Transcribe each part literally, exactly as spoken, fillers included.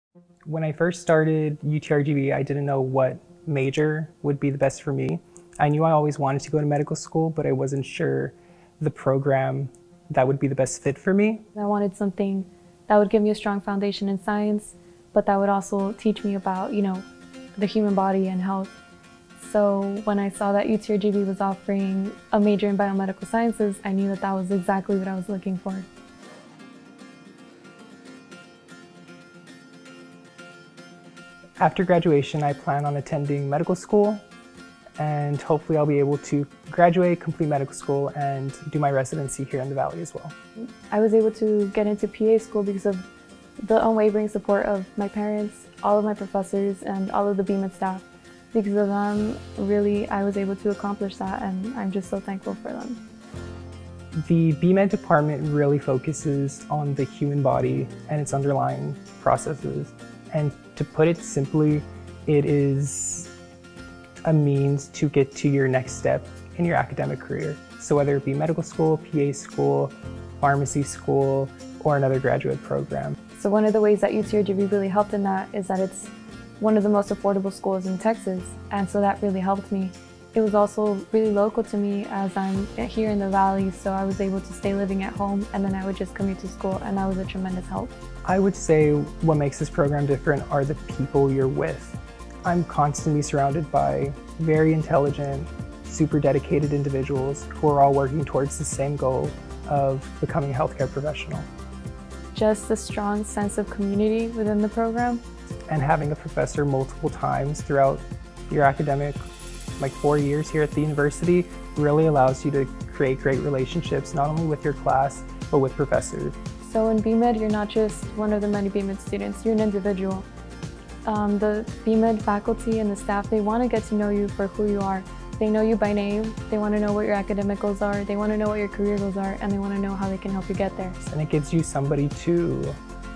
When I first started U T R G V, I didn't know what major would be the best for me. I knew I always wanted to go to medical school, but I wasn't sure the program that would be the best fit for me. I wanted something that would give me a strong foundation in science, but that would also teach me about, you know, the human body and health. So when I saw that U T R G V was offering a major in biomedical sciences, I knew that that was exactly what I was looking for. After graduation, I plan on attending medical school, and hopefully I'll be able to graduate, complete medical school, and do my residency here in the Valley as well. I was able to get into P A school because of the unwavering support of my parents, all of my professors, and all of the B M E D staff. Because of them, really, I was able to accomplish that, and I'm just so thankful for them. The B M E D department really focuses on the human body and its underlying processes. And to put it simply, it is a means to get to your next step in your academic career. So whether it be medical school, P A school, pharmacy school, or another graduate program. So one of the ways that U T R G V really helped in that is that it's one of the most affordable schools in Texas, and so that really helped me. It was also really local to me as I'm here in the Valley, so I was able to stay living at home, and then I would just commute to school, and that was a tremendous help. I would say what makes this program different are the people you're with. I'm constantly surrounded by very intelligent, super dedicated individuals who are all working towards the same goal of becoming a healthcare professional. Just a strong sense of community within the program. And having a professor multiple times throughout your academic, like four years here at the university, really allows you to create great relationships, not only with your class, but with professors. So in B M E D, you're not just one of the many B M E D students, you're an individual. Um, the B M E D faculty and the staff, they want to get to know you for who you are. They know you by name, they want to know what your academic goals are, they want to know what your career goals are, and they want to know how they can help you get there. And it gives you somebody to,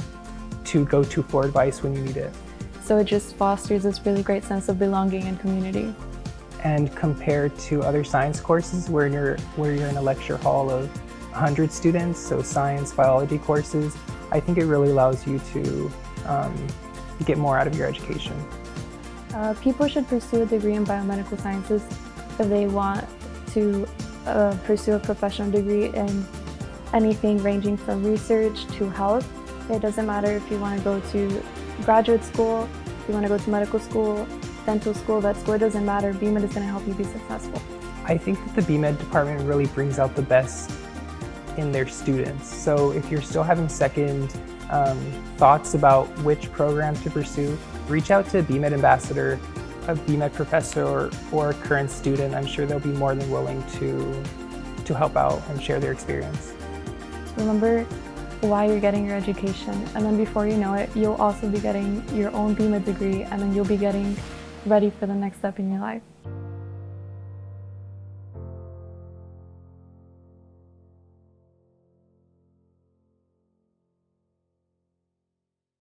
to go to for advice when you need it. So it just fosters this really great sense of belonging and community. And compared to other science courses where you're, where you're in a lecture hall of one hundred students, so science, biology courses, I think it really allows you to um, get more out of your education. Uh, people should pursue a degree in biomedical sciences if they want to uh, pursue a professional degree in anything ranging from research to health. It doesn't matter if you want to go to graduate school, if you want to go to medical school, dental school, vet school, it doesn't matter. B M E D is going to help you be successful. I think that the B M E D department really brings out the best in their students. So if you're still having second um, thoughts about which program to pursue, reach out to a B M E D ambassador, a B M E D professor, or, or a current student. I'm sure they'll be more than willing to, to help out and share their experience. Remember why you're getting your education, and then before you know it, you'll also be getting your own B M E D degree, and then you'll be getting ready for the next step in your life.